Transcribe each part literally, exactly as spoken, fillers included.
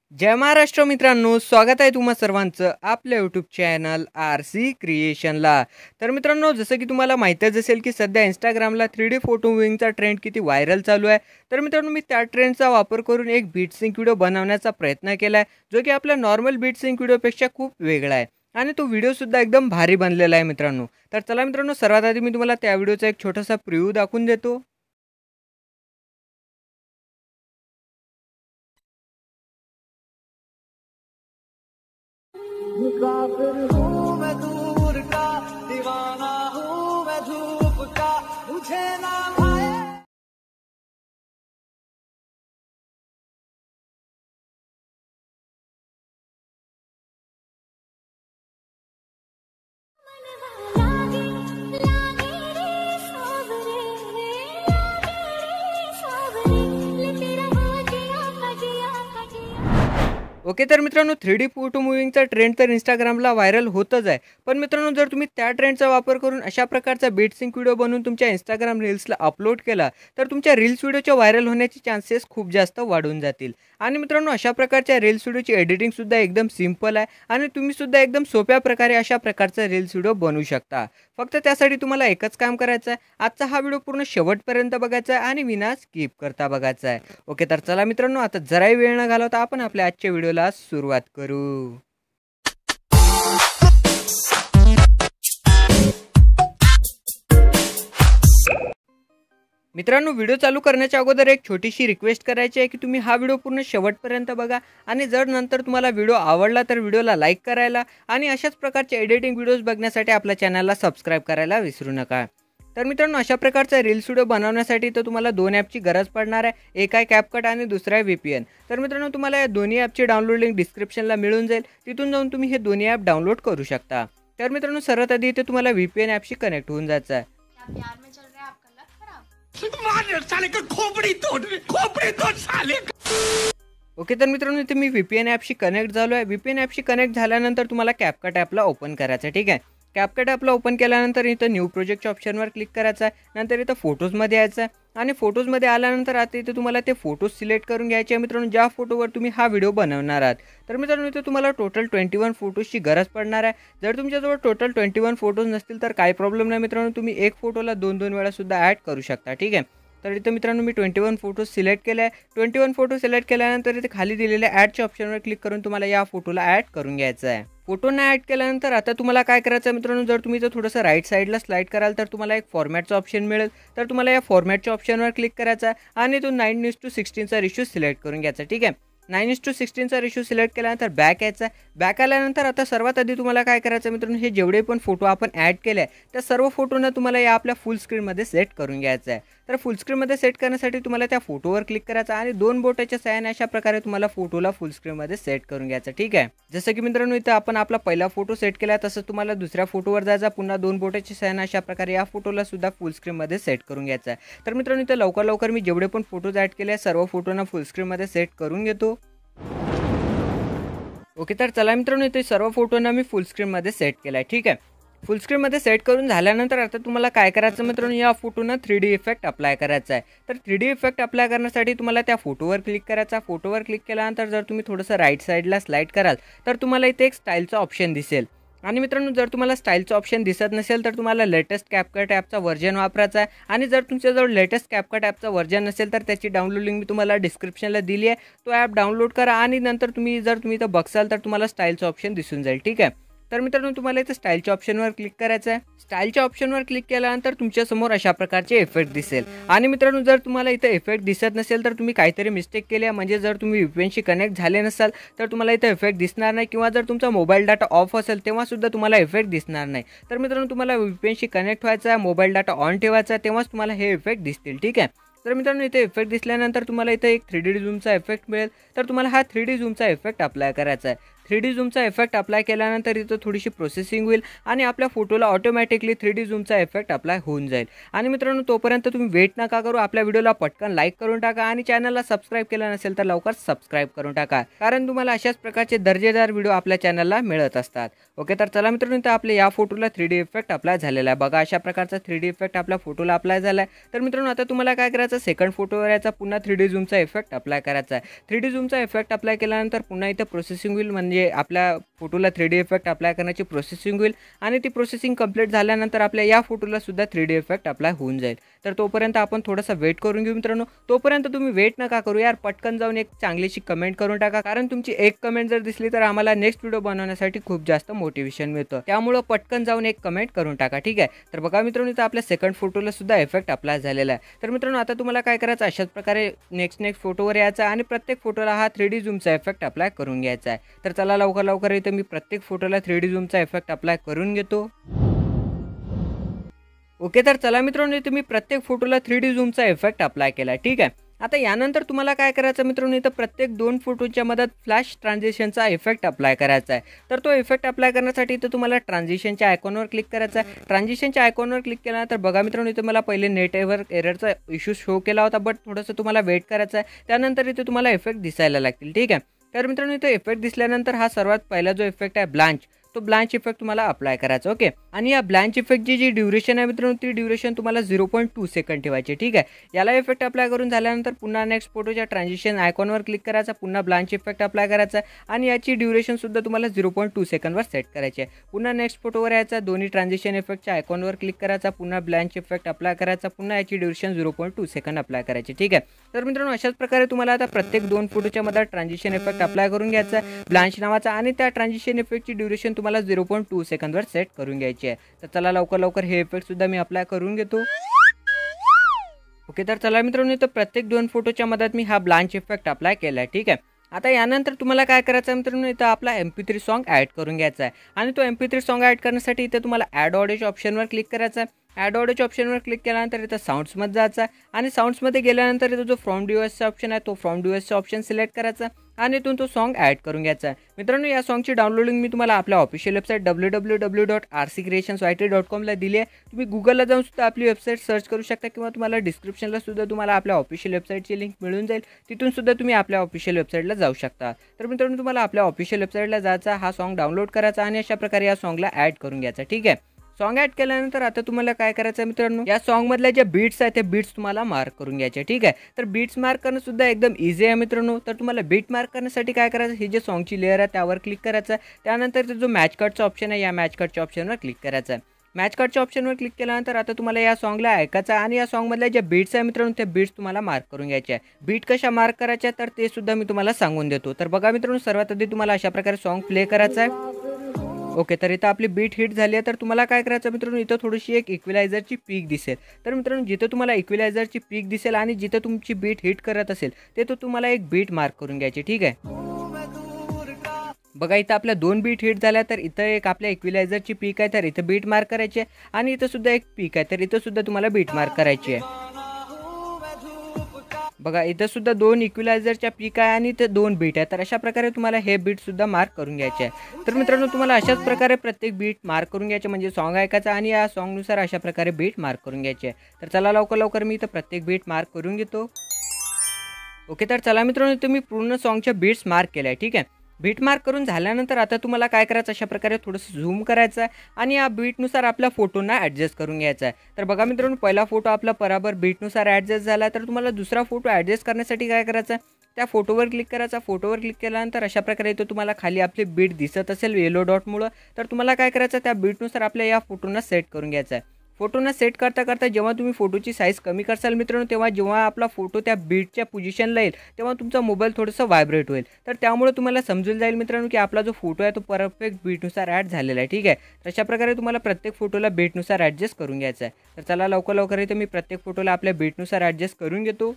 जय महाराष्ट्र मित्रांनो, स्वागत आहे तुम्हा सर्वांचं आपल्या यूट्यूब चॅनल आर सी क्रिएशनला. तर मित्रांनो, जसं की तुम्हाला माहीतच असेल की सध्या इंस्टाग्रामला थ्री डी फोटो मूव्हिंगचा ट्रेंड किती व्हायरल चालू आहे. तर मित्रांनो, मी त्या ट्रेंडचा वापर करून एक बीट सिंक व्हिडिओ बनवण्याचा प्रयत्न केला आहे, जो की आपल्या नॉर्मल बीट सिंक व्हिडिओपेक्षा खूप वेगळा आहे आणि तो व्हिडिओसुद्धा एकदम भारी बनलेला आहे मित्रांनो. तर चला मित्रांनो, सर्वात आधी मी तुम्हाला त्या व्हिडिओचा एक छोटासा प्रिव्ह्यू दाखवून देतो. मुसाफिर हूँ मैं दूर का, दीवाना हूँ मैं धूप का, मुझे ना भाए। ओके, तर मित्रांनो, थ्री डी फोटो मूव्हिंगचा ट्रेंड तर इंस्टाग्रामला व्हायरल होतच आहे. पण मित्रांनो, जर तुम्ही त्या ट्रेंडचा वापर करून अशा प्रकारचा बीट सिंक व्हिडिओ बनवून तुमच्या इंस्टाग्राम रील्सला अपलोड केला, तर तुमच्या रील्स व्हिडिओच्या व्हायरल होण्याचे चान्सेस खूप जास्त वाढून जातील. आणि मित्रांनो, अशा प्रकारच्या रील्स व्हिडिओची एडिटिंगसुद्धा एकदम सिंपल आहे आणि तुम्हीसुद्धा एकदम सोप्या प्रकारे अशा प्रकारचा रील्स व्हिडिओ बनवू शकता. फक्त त्यासाठी तुम्हाला एकच काम करायचं आहे. आजचा हा व्हिडिओ पूर्ण शेवटपर्यंत बघायचा आहे आणि विना स्किप करता बघायचा आहे. ओके, तर चला मित्रांनो, आता जराही वेळ न घालवता आपण आपल्या आजच्या व्हिडिओला सुरुवात करू. मित्रांनो, व्हिडिओ चालू करण्याच्या अगोदर एक छोटीशी रिक्वेस्ट करायची आहे की तुम्ही हा व्हिडिओ पूर्ण शेवटपर्यंत बघा आणि जर नंतर तुम्हाला व्हिडिओ आवडला तर व्हिडिओला लाईक करायला आणि अशाच प्रकारचे एडिटिंग व्हिडिओज बघण्यासाठी आपल्या चॅनलला सबस्क्राईब करायला विसरू नका. तर मित्रांनो, अशा प्रकारचा रील्स व्हिडिओ बनवण्यासाठी तर तुम्हाला दोन ॲपची गरज पडणार आहे. एक आहे कॅपकट आणि दुसरा आहे व्ही पी एन. तर मित्रांनो, तुम्हाला या दोन्ही ॲपची डाउनलोड लिंक डिस्क्रिप्शनला मिळून जाईल. तिथून जाऊन तुम्ही हे दोन्ही ॲप डाउनलोड करू शकता. तर मित्रांनो, सर्वात आधी इथे तुम्हाला व्ही पी एन ॲपशी कनेक्ट होऊन जायचं आहे. प्यार में चल रहा है आपका लक खराब। साले का खोपड़ी तोड़ खोपड़ी तोड़ साले. ओके, तर मित्रांनो, इथे मी व्ही पी एन ॲपशी कनेक्ट झालो आहे. व्ही पी एन ॲपशी कनेक्ट झाल्यानंतर तुम्हाला कॅपकट ॲपला ओपन करायचं आहे. ठीक आहे, कॅपकट ॲपला ओपन केल्यानंतर इथं न्यू प्रोजेक्टच्या ऑप्शनवर क्लिक करायचं आहे. नंतर इथं फोटोजमध्ये यायचं आहे आणि फोटोजमध्ये आल्यानंतर आता इथे तुम्हाला ते फोटोज सिलेक्ट करून घ्यायचे आहे मित्रांनो, ज्या फोटोवर तुम्ही हा व्हिडिओ बनवणार आहात. तर मित्रांनो, इथे तुम्हाला टोटल ट्वेंटी वन फोटोजची गरज पडणार आहे. जर तुमच्याजवळ टोटल ट्वेंटी वन फोटोज नसतील तर काही प्रॉब्लेम नाही मित्रांनो, तुम्ही एक फोटोला दोन दोन वेळासुद्धा ॲड करू शकता. ठीक आहे, तर इथं मित्रांनो मी ट्वेंटी वन फोटोज सिलेक्ट केले आहे. ट्वेंटी वन फोटो सिलेक्ट केल्यानंतर इथे खाली दिलेल्या ॲडच्या ऑप्शनवर क्लिक करून तुम्हाला या फोटोला ॲड करून घ्यायचं आहे. फोटोना ॲड केल्यानंतर आता तुम्हाला काय करायचं आहे मित्रांनो, जर तुम्ही इथं थोडंसं राईट साईडला स्लाईड कराल तर तुम्हाला एक फॉर्मॅटचं ऑप्शन मिळेल. तर तुम्हाला या फॉर्मॅटच्या ऑप्शनवर क्लिक करायचा आहे आणि तो नाईन न्यूज टू सिक्स्टीनचा रेशो सिलेक्ट करून घ्यायचा. ठीक आहे, नाईन इज टू सिक्स्टीनचा रेशो सिलेक्ट केल्यानंतर बॅक यायचा. बॅक आल्यानंतर आता सर्वात आधी तुम्हाला काय करायचं मित्रांनो, हे जेवढे पण फोटो आपण ॲड केले आहे त्या सर्व फोटोना तुम्हाला या आपल्या फुल स्क्रीनमध्ये सेट करून घ्यायचं आहे. तर फुल स्क्रीनमध्ये सेट करण्यासाठी तुम्हाला त्या फोटोवर क्लिक करायचं आणि दोन बोटाच्या सहाय्याने अशा प्रकारे तुम्हाला फोटोला फुल स्क्रीनमध्ये सेट करून घ्यायचं. ठीक आहे, जसं की मित्रांनो, इथं आपण आपला पहिला फोटो सेट केला तसं तुम्हाला दुसऱ्या फोटोवर जायचा, पुन्हा दोन बोटाच्या सहाय्याने अशा प्रकारे या फोटोला सुद्धा फुल स्क्रीनमध्ये सेट करून घ्यायचं आहे. तर मित्रांनो, इथं लवकर लवकर मी जेवढे पण फोटोज ॲड केले सर्व फोटोना फुल स्क्रीनमध्ये सेट करून घेतो. ओके, तर चला मित्रांनो, इथे सर्व फोटोना मी फुल स्क्रीनमध्ये सेट केला आहे. ठीक आहे, फुल स्क्रीनमध्ये सेट करून झाल्यानंतर आता तुम्हाला काय करायचं मित्रांनो, या फोटोना थ्री डी इफेक्ट अप्लाय करायचा आहे. तर थ्री डी इफेक्ट अप्लाय करण्यासाठी तुम्हाला त्या फोटोवर क्लिक करायचा. फोटोवर क्लिक केल्यानंतर जर तुम्ही थोडंसं राईट साईडला स्लाईड कराल तर तुम्हाला इथे एक स्टाईलचा ऑप्शन दिसेल. आणि मित्रांनो, जर तुम्हाला स्टाईलचं ऑप्शन दिसत नसेल तर तुम्हाला लेटेस्ट कॅपकट ॲपचा व्हर्जन वापरायचा आहे. आणि जर तुमच्याजवळ लेटेस्ट कॅपकट ॲपचा व्हर्जन नसेल तर त्याची डाउनलोड लिंक मी तुम्हाला डिस्क्रिप्शनला दिली आहे. तो ॲप डाउनलोड करा आणि नंतर तुम्ही जर तुम्ही इथं बघसाल तर तुम्हाला स्टाईलचं ऑप्शन दिसून जाईल. ठीक आहे, तर मित्रांनो, तुम्हाला इथं स्टाईलच्या ऑप्शनवर क्लिक करायचं आहे. स्टाईलच्या ऑप्शनवर क्लिक केल्यानंतर तुमच्यासमोर अशा प्रकारचे इफेक्ट दिसेल. आणि मित्रांनो, जर तुम्हाला इथं इफेक्ट दिसत नसेल तर तुम्ही काहीतरी मिस्टेक केली आहे, म्हणजे जर तुम्ही व्ही पी एनशी कनेक्ट झाले नसाल तर तुम्हाला इथं इफेक्ट दिसणार नाही, किंवा जर तुमचा मोबाईल डाटा ऑफ असेल तेव्हासुद्धा तुम्हाला इफेक्ट दिसणार नाही. तर मित्रांनो, तुम्हाला व्ही पी एनशी कनेक्ट व्हायचा आहे, मोबाईल डाटा ऑन ठेवायचा आहे, तेव्हाच तुम्हाला हे इफेक्ट दिसतील. ठीक आहे, तर मित्रांनो, इथे इफेक्ट दिसल्यानंतर तुम्हाला इथे एक थ्री डी झूमचा इफेक्ट मिळेल. तर तुम्हाला हा थ्री डी झूमचा इफेक्ट अप्लाय करायचा आहे. थ्री डी झूमचा इफेक्ट अप्लाय केल्यानंतर इथं थोडीशी प्रोसेसिंग होईल आणि आपल्या फोटोला ऑटोमॅटिकली थ्री डी झूमचा इफेक्ट अप्लाय होऊन जाईल। आणि मित्रांनो तोपर्यंत तुम्ही वेट नका करू, आपल्या व्हिडिओला पटकन लाईक करून टाका आणि चॅनलला सबस्क्राईब केलं नसेल तर लवकर सबस्क्राईब करून टाका, कारण तुम्हाला अशाच प्रकारचे दर्जेदार व्हिडिओ आपल्या चॅनलला मिळत असतात। ओके, तर चला मित्रांनो इथं आपल्या या फोटोला थ्री डी इफेक्ट अप्लाय झालेला आहे। बघा अशा प्रकारचा थ्री डी इफेक्ट आपल्या फोटोला अप्लाय झाला आहे। तर मित्रांनो आता तुम्हाला काय करायचं, सेकंड फोटोवर याचा पुन्हा थ्री डी झूमचा इफेक्ट अप्लाय करायचा आहे। थ्री डी झूमचा इफेक्ट अप्लाय केल्यानंतर पुन्हा इथं प्रोसेसिंग होईल, म्हणजे आपल्या फोटोला थ्री डी इफेक्ट अप्लाय करण्याची प्रोसेसिंग होईल आणि ती प्रोसेसिंग कंप्लीट झाल्यानंतर आपल्या या फोटोला सुद्धा थ्री डी इफेक्ट अप्लाय होऊन जाईल। तर तोपर्यंत आपण थोडासा वेट करून घेऊ मित्रांनो। तोपर्यंत तुम्ही वेट नका करू यार, पटकन जाऊन एक चांगलीशी कमेंट करून टाका, कारण तुमची एक कमेंट जर दिसली तर आम्हाला नेक्स्ट व्हिडिओ बनवण्यासाठी खूप जास्त मोटिवेशन मिळतं। त्यामुळे पटकन जाऊन एक कमेंट करून टाका, ठीक आहे। तर बघा मित्रांनो इथं आपल्या सेकंड फोटोला सुद्धा इफेक्ट अप्लाय झालेला आहे। तर मित्रांनो आता तुम्हाला काय करायचं, अशाच प्रकारे नेक्स्ट नेक्स्ट फोटोवर यायचं आणि प्रत्येक फोटोला हा थ्री डी झूमचा इफेक्ट अप्लाय करून घ्यायचा आहे। तर चला लवकर लवकर इथं मी प्रत्येक फोटोला थ्री डी झूमचा इफेक्ट अप्लाय करून घेतो। ओके, तर चला मित्रांनो इथं मी प्रत्येक फोटोला थ्री डी झूमचा इफेक्ट अप्लाय केला, ठीक आहे। आता यानंतर तुम्हाला काय करायचं मित्रांनो, इथं प्रत्येक दोन फोटोच्या मदत फ्लॅश ट्रान्झिशनचा इफेक्ट अप्लाय करायचा आहे। तर तो इफेक्ट अप्लाय करण्यासाठी इथं तुम्हाला ट्रान्झिशनच्या आयकॉनवर क्लिक करायचं आहे। ट्रान्झिशनच्या आयकॉनवर क्लिक केल्यानंतर बघा मित्रांनो इथं मला पहिले नेट एवर एररचा इश्यू शो केला होता, बट थोडंसं तुम्हाला वेट करायचं आहे, त्यानंतर इथे तुम्हाला इफेक्ट दिसायला लागतील, ठीक आहे। तर मित्रांनो इथं इफेक्ट दिसल्यानंतर हा सर्वात पहिला जो इफेक्ट आहे ब्लांच, तो ब्लांच इफेक्ट तुम्हाला अप्लाय करायचा। ओके, आणि या ब्लांच इफेक्टची जी ड्युरेशन आहे मित्रांनो, ती ड्युरेशन तुम्हाला झिरो पॉईंट टू सेकंड ठेवायची, ठीक आहे। याला इफेक्ट अप्लाय करून झाल्यानंतर पुन्हा नेक्स्ट फोटोच्या ट्रान्झिशन आयकॉनवर क्लिक करायचा, पुन्हा ब्लांच इफेक्ट अप्लाय करायचा आणि याची ड्युरेशन सुद्धा तुम्हाला झिरो पॉईंट टू सेकंडवर सेट करायची आहे। पुन्हा नेक्स्ट फोटोवर यायचा, दोन्ही ट्रान्झिशन इफेक्टच्या आयकॉनवर क्लिक करायचा, पुन्हा ब्लांच इफेक्ट अप्लाय करायचा, पुन्हा याची duration zero point two second apply करायची, ठीक आहे। तर मित्रांनो अशाच प्रकारे तुम्हाला आता प्रत्येक दोन फोटोच्या मध्ये ट्रान्झिशन इफेक्ट अप्लाय करून घ्यायचा ब्लांच नावाचा आणि त्या ट्रान्झिशन इफेक्टची ड्युरेशन तुम्हाला झिरो पॉईंट टू सेकंदवर सेट करून घ्यायची आहे। तर चला लवकर लवकर हे इफेक्ट सुद्धा मी अप्लाय करून घेतो। ओके, तर चला मित्रांनो इथं प्रत्येक दोन फोटोच्या मदत मी हा ब्लांच इफेक्ट अप्लाय केला आहे, ठीक आहे। आता यानंतर तुम्हाला काय करायचं आहे मित्रांनो, इथं आपला M P three song add करून घ्यायचा आहे आणि तो M P three song add करण्यासाठी इथं तुम्हाला ॲड ऑडिओच्या ऑप्शनवर क्लिक करायचं आहे। ॲड ऑडिओच्या ऑप्शनवर क्लिक केल्यानंतर इथं साऊंड्समध्ये जायचं आहे आणि साऊंड्समध्ये गेल्यानंतर इथं जो फ्रॉम डिव्हाइसचा ऑप्शन आहे तो फ्रॉम डिव्हाइसचा ऑप्शन सिलेक्ट करायचा आणि इथून तो सॉन्ग ॲड करून घ्यायचा आहे। मित्रांनो या सॉन्गची डाउनलोडिंग मी तुम्हाला आपल्या official website W W W dot R C creations Y T dot कॉमला दिली आहे। तुम्ही गुगलला जाऊन सुद्धा आपली वेबसाईट सर्च करू शकता किंवा तुम्हाला डिस्क्रिप्शनला सुद्धा तुम्हाला आपल्या ऑफिशियल वेबसाईटची लिंक मिळून जाईल, तिथून सुद्धा तुम्ही आपल्या ऑफिशियल वेबसाईटला जाऊ शकता। तर मित्रांनो तुम्हाला आपल्या ऑफिशियल वेबसाईटला जायचा, हा सॉन्ग डाउनलोड करायचा आणि अशा प्रकारे या सॉन्गला ॲड करून घ्यायचा, ठीक आहे। सॉन्ग ॲड केल्यानंतर आता तुम्हाला काय करायचं आहे मित्रांनो, या सॉन्गमधल्या ज्या बीट्स आहेत ते बीट्स तुम्हाला मार्क करून घ्यायचे, ठीक आहे। तर बीट्स मार्क करणं सुद्धा एकदम इझी आहे मित्रांनो। तर तुम्हाला बीट मार्क करण्यासाठी काय करायचं, ही जे सॉन्गची लेअर आहे त्यावर क्लिक करायचं आहे, त्यानंतर जो मॅच कटचा ऑप्शन आहे या मॅच कटच्या ऑप्शनवर क्लिक करायचं आहे। मॅच कटच्या ऑप्शनवर क्लिक केल्यानंतर आता तुम्हाला या सॉन्गला ऐकायचं आहे आणि या सॉन्गमधल्या ज्या बीट्स आहे मित्रांनो त्या बीट्स तुम्हाला मार्क करून घ्यायच्या आहे। बीट कशा मार्क करायच्या तर ते सुद्धा मी तुम्हाला सांगून देतो। तर बघा मित्रांनो सर्वात आधी तुम्हाला अशा प्रकारे सॉन्ग प्ले करायचं आहे। ओके, तर इथं आपली बीट हिट झाली आहे। तर तुम्हाला काय करायचं मित्रांनो, इथं थोडीशी एक इक्विलायझरची पीक दिसेल। तर मित्रांनो जिथं तुम्हाला इक्विलायझरची पीक दिसेल आणि जिथं तुमची बीट हिट करत असेल तिथं तुम्हाला एक बीट मार्क करून घ्यायची, ठीक आहे। बघा इथं आपल्या दोन बीट हिट झाल्या, तर इथं एक आपल्या इक्विलायझरची पीक आहे तर इथं बीट मार्क करायची आहे आणि इथं सुद्धा एक पीक आहे तर इथं सुद्धा तुम्हाला बीट मार्क करायची आहे। बघा इथं सुद्धा दोन इक्विलायझरच्या पीक आहे आणि इथं दोन बीट आहे, तर अशा प्रकारे तुम्हाला हे बीट सुद्धा मार्क करून घ्यायचे आहे। तर मित्रांनो तुम्हाला अशाच प्रकारे प्रत्येक बीट मार्क करून घ्यायचे, म्हणजे सॉन्ग ऐकायचं आणि या सॉन्गनुसार अशा प्रकारे बीट मार्क करून घ्यायचे आहे। तर चला लवकर लवकर मी इथं प्रत्येक बीट मार्क करून घेतो। ओके, तर चला मित्रांनो इथं मी पूर्ण सॉन्गच्या बीट्स मार्क केल्या आहे, ठीक आहे। बीट मार्क करून झाल्यानंतर आता तुम्हाला काय करायचं, अशा प्रकारे थोडंसं झूम करायचं आहे आणि या बीटनुसार आपल्या फोटोना ॲडजस्ट करून घ्यायचा आहे। तर बघा मित्रांनो पहिला फोटो आपला बरोबर बीटनुसार ॲडजस्ट झाला, तर तुम्हाला दुसरा फोटो ॲडजस्ट करण्यासाठी काय करायचं आहे, त्या फोटोवर क्लिक करायचा। फोटोवर क्लिक केल्यानंतर अशा प्रकारे इथं तुम्हाला खाली आपली बीट दिसत असेल येलो डॉटमुळं, तर तुम्हाला काय करायचं त्या बीटनुसार आपल्या या फोटोना सेट करून घ्यायचा आहे। फोटोना सेट करता करता जेव्हा तुम्ही फोटोची साईज कमी करसाल मित्रांनो, तेव्हा जेव्हा आपला फोटो त्या बीटच्या पोझिशनला येईल तेव्हा तुमचा मोबाईल थोडंसं व्हायब्रेट होईल। तर त्यामुळे तुम्हाला समजून जाईल मित्रांनो की आपला जो फोटो आहे तो परफेक्ट बीटनुसार ॲड झालेला आहे, ठीक आहे। तर अशा प्रकारे तुम्हाला प्रत्येक फोटोला बीटनुसार ॲडजस्ट करून घ्यायचं आहे। तर चला लवकर लवकर इथे मी प्रत्येक फोटोला आपल्या बीटनुसार ॲडजस्ट करून घेतो।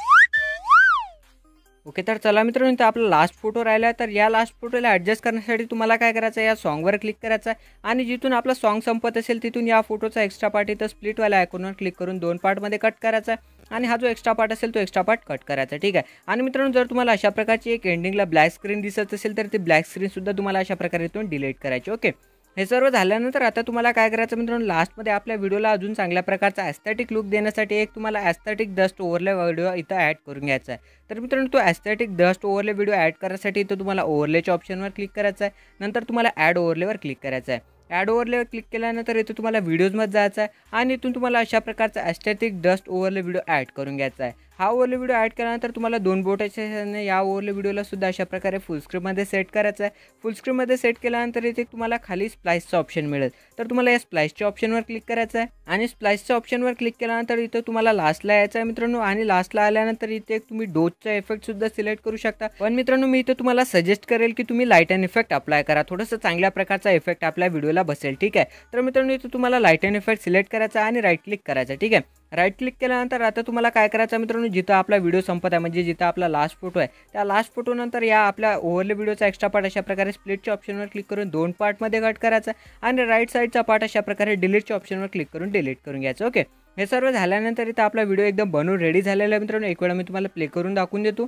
ओके, तर चला मित्रांनो इथं आपला लास्ट फोटो राहिला आहे, तर या लास्ट फोटोला ॲडजस्ट करण्यासाठी तुम्हाला काय करायचं आहे, या सॉन्गवर क्लिक करायचं आहे आणि जिथून आपला सॉन्ग संपत असेल तिथून या फोटोचा एक्स्ट्रा पार्ट इथं स्प्लिटवाल्या आयकॉनवर क्लिक करून दोन पार्टमध्ये कट करायचा आहे आणि हा जो एक्स्ट्रा पार्ट असेल तो एक्स्ट्रा पार्ट कट करायचा, ठीक आहे। आणि मित्रांनो जर तुम्हाला अशा प्रकारची एक एंडिंगला ब्लॅक स्क्रीन दिसत असेल तर ती ब्लॅक स्क्रीनसुद्धा तुम्हाला अशा प्रकारे इथून डिलीट करायची, ओके। हे सर्व झाल्यानंतर आता तुम्हाला काय करायचं मित्रांनो, लास्टमध्ये आपल्या व्हिडिओला अजून चांगल्या प्रकारचा ॲस्थेटिक लुक देण्यासाठी एक तुम्हाला ॲस्थेटिक डस्ट ओव्हरले व्हिडिओ इथं ॲड करून घ्यायचा आहे। तर मित्रांनो तो aesthetic dust overlay video add करण्यासाठी इथं तुम्हाला ओव्हरलेच्या ऑप्शनवर क्लिक करायचं आहे, नंतर तुम्हाला ॲड ओव्हरलेवर क्लिक करायचं आहे। ॲड ओव्हरलेवर क्लिक केल्यानंतर इथं तुम्हाला व्हिडिओजमध्ये जायचं आहे आणि इथून तुम्हाला अशा प्रकारचा aesthetic dust overlay video add करून घ्यायचा आहे। हा ओव्हरले व्हिडिओ ॲड केल्यानंतर तुम्हाला दोन बोटाच्या सहाय्याने या ओव्हरले व्हिडिओला सुद्धा अशा प्रकारे फुल स्क्रीनमध्ये सेट करायचं आहे। फुल स्क्रीनमध्ये सेट केल्यानंतर इथे तुम्हाला खाली स्प्लाइसचं ऑप्शन मिळेल, तर तुम्हाला या स्प्लाइसच्या ऑप्शनवर क्लिक करायचं आहे आणि स्प्लाइसच्या ऑप्शनवर क्लिक केल्यानंतर इथं तुम्हाला लास्टला यायचं आहे मित्रांनो। आणि लास्टला आल्यानंतर इथे तुम्ही डोजचा इफेक्टसुद्धा सिलेक्ट करू शकता, पण मित्रांनो मी इथं तुम्हाला सजेस्ट करेल की तुम्ही लाईट अँड इफेक्ट अप्लाय करा, थोडंसं चांगल्या प्रकारचा इफेक्ट आपल्या व्हिडिओला बसेल, ठीक आहे। तर मित्रांनो इथं तुम्हाला लाईट अँड इफेक्ट सिलेक्ट करायचा आणि राईट क्लिक करायचं, ठीक आहे। राईट क्लिक केल्यानंतर आता तुम्हाला काय करायचं मित्रांनो, जिथं आपला व्हिडिओ संपत आहे म्हणजे जिथं आपला लास्ट फोटो आहे त्या लास्ट फोटोनंतर या आपल्या ओव्हरले व्हिडिओचा एक्स्ट्रा पार्ट अशा प्रकारे स्प्लिटच्या ऑप्शनवर क्लिक करून दोन पार्टमध्ये कट करायचा आणि राईट साईडचा पार्ट अशा प्रकारे डिलीटच्या ऑप्शनवर क्लिक करून डिलीट करून घ्यायचं, ओके। हे सर्व झाल्यानंतर इथं आपला व्हिडिओ एकदम बनवून रेडी झालेला आहे मित्रांनो। एक वेळा मी तुम्हाला प्ले करून दाखवून देतो।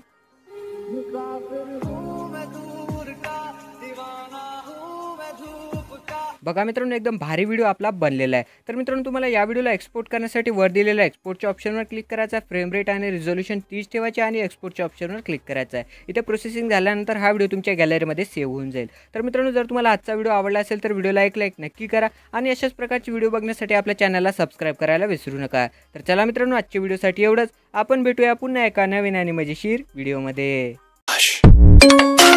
बघा मित्रांनो एकदम भारी व्हिडिओ आपला बनलेला आहे। तर मित्रांनो तुम्हाला या व्हिडिओला एक्सपोर्ट करण्यासाठी वर दिलेल्या एक्सपोर्टच्या ऑप्शनवर क्लिक करायचं आहे, फ्रेम रेट आणि रिझोल्यूशन तीस ठेवायचे आणि एक्सपोर्टच्या ऑप्शनवर क्लिक करायचं आहे। इथे प्रोसेसिंग झाल्यानंतर हा व्हिडिओ तुमच्या गॅलरीमध्ये सेव्ह होऊन जाईल। तर मित्रांनो जर तुम्हाला आजचा व्हिडिओ आवडला असेल तर व्हिडिओला एक लाईक नक्की करा आणि अशाच प्रकारचे व्हिडिओ बघण्यासाठी आपल्या चॅनलला सबस्क्राईब करायला विसरू नका। तर चला मित्रांनो आजच्या व्हिडिओसाठी एवढंच, आपण भेटूया पुन्हा एका नवीन आणि मजेशीर व्हिडिओमध्ये।